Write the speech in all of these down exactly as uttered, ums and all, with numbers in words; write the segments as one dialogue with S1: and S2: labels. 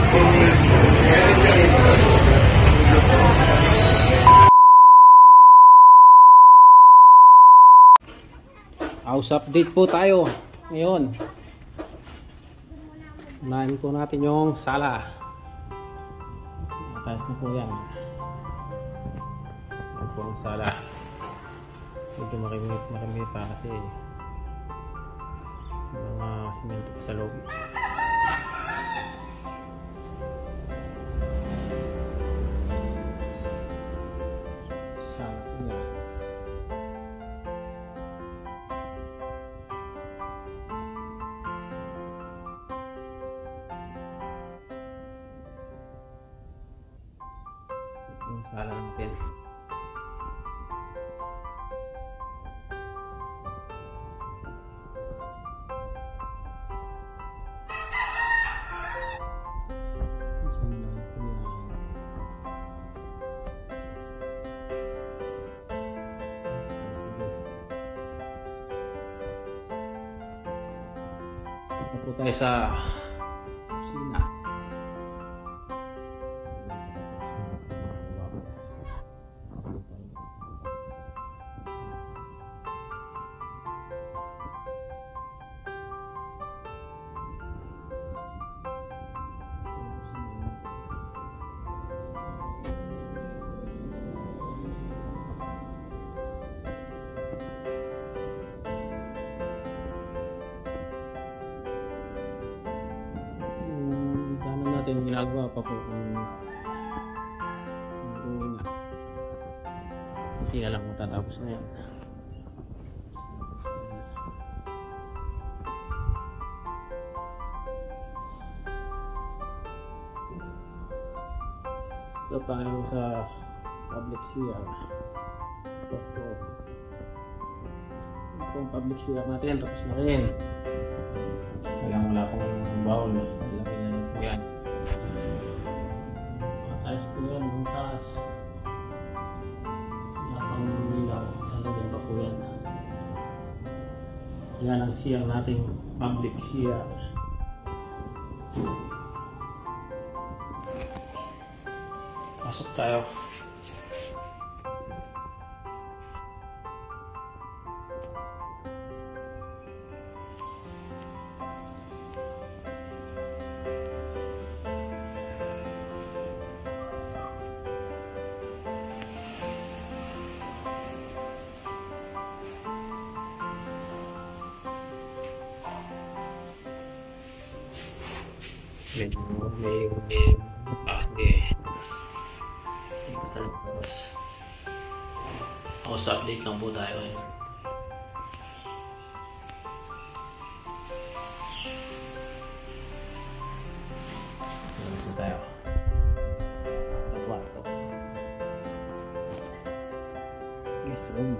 S1: House update po tayo ngayon. Unahin po natin yung sala. Mataas na po yan. Yan po ang sala. Medyo marimit marimit pa kasi mga simento sa loob. Sala po yan. Yung sala natin. Ito po tayo sa kusina. Natin ginagawa pa po kung una hindi na lang matatapos na yan. Ito tayo sa public C R. Ito po ito ang public C R natin, tapos na rin. Kailangan wala pang bawal, malaki na lang po yan. Ayos po yan, yung taas. Wala pang ilaw, lalagyan pa po yan. Yan ang C R nating public C R. Pasok tayo. Medyo may taas di house update lang po tayo eh. Labas na tayo sa kwarto. Guest room.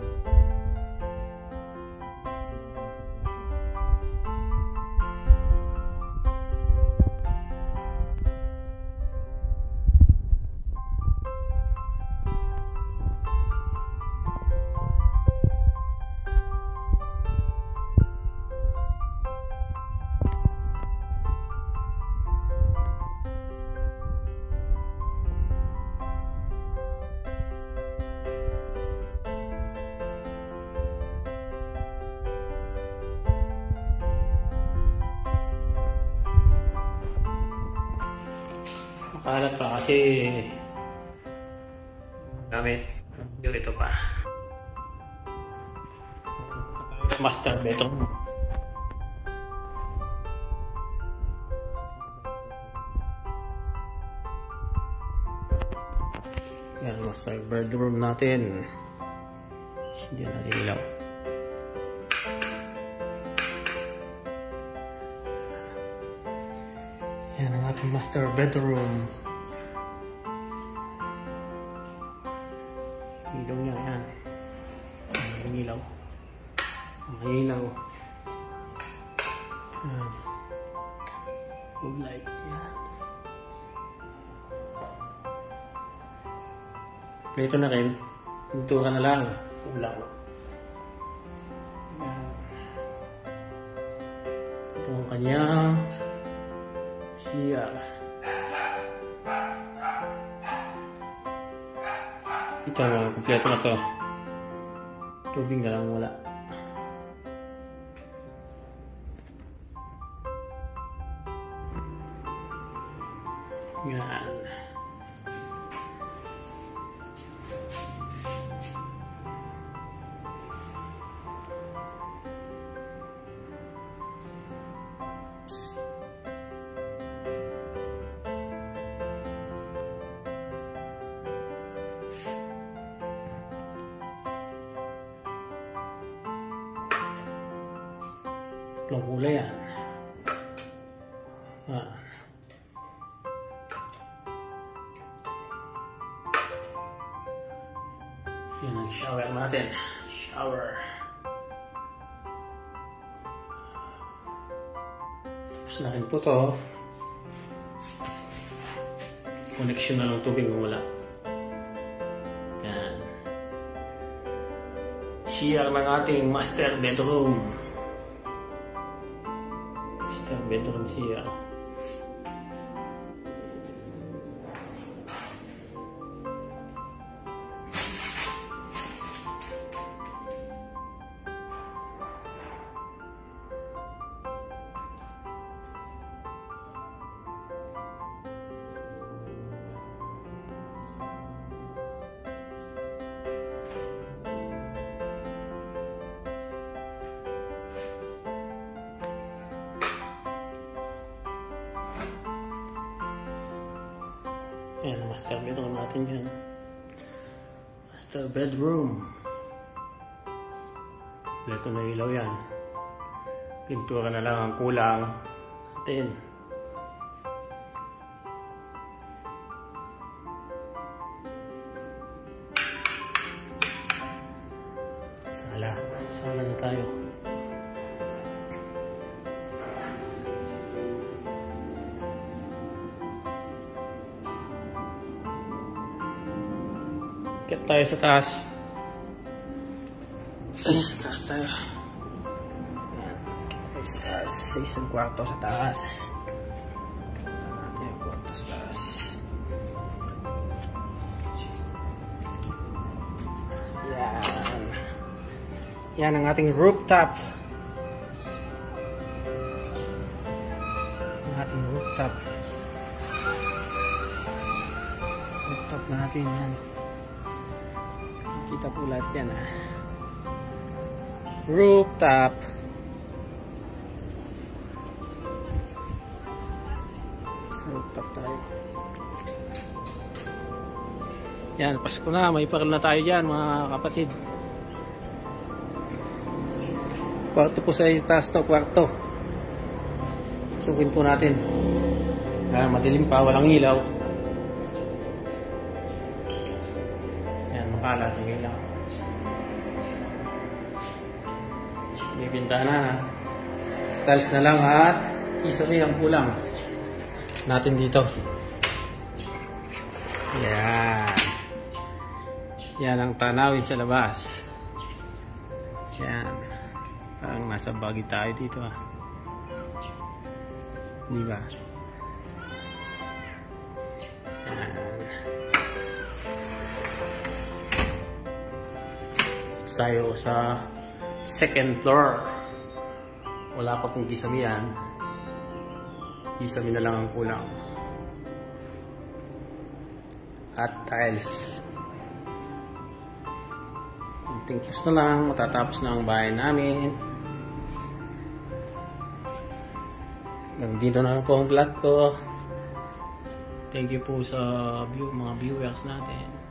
S1: Makalat pa kasi gamit yung ito pa. Master bedroom. Yan, master bedroom natin. Hindi natin ilaw. Yan ang ating master bedroom. Ilaw niya, yan. Ang ilaw. Ang ilaw. Yan. Good light. Yan. Ito na rin. Pintura na lang. Ulaw. Yan. Ito ang kanyang C R. Ito, kumpleto na to. Tubig na lang wala. Yan. Tatlong kulay yan. Ah. Yan ang shower natin. Shower. Tapos na rin po to. Connection na lang tubig kung wala. Yan. C R ng ating master bedroom. Master bedroom C R. Ayan, master bedroom natin yan. Master bedroom. Leto na ilaw yan. Pintura na lang ang kulang natin. Sala. Sala na tayo. Get tayo sa taas. Ay, sa taas tayo. Ayan. Get tayo sa taas. Sa isang kwarto sa taas. Ito natin yung kwarto sa taas. Yan. Yan ang ating rooftop. Ang ating rooftop. Rooftop natin yan. Kita po lahat yan ha. Rooftop. Sa rooftop tayo. Yan, Pasko na. May paril na tayo dyan mga kapatid. Kwarto po sa taas to, kwarto. Sukin po natin. Yan, madilim pa, walang ilaw. Makalat ng ilaw. May bintana. Tiles na lang at isa rin ang kulang natin dito. Yan. Yan ang tanawin sa labas. Yan. Parang nasa bagay tayo dito ah. Di ba? Yan. Tayo sa second floor. Wala pa pong kisame yan. Kisame na lang ang kulang. At tiles. Kunting push na lang. Matatapos na ang bahay namin. Dito na lang po ang vlog ko. Thank you po sa view, mga viewers natin.